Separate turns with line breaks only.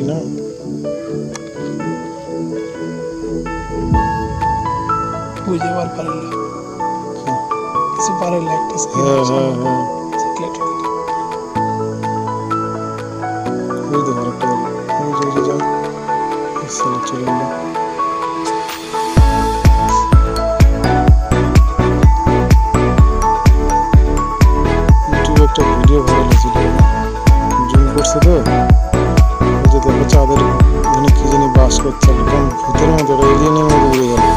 না
বুঝে বার পারল কিছু পারল একটা সিক্রেট
ওই দেখো একটা ওই যে যাও চলে চলে গেল ইউটিউবে একটা ভিডিও ভাইরাল হয়েছিল জুম করছে তো ওই যে দেখো চাঁদের মানে কি জানি বাস করছে একদম ভূতের মতো এলিয়েনের মতো উড়ে গেল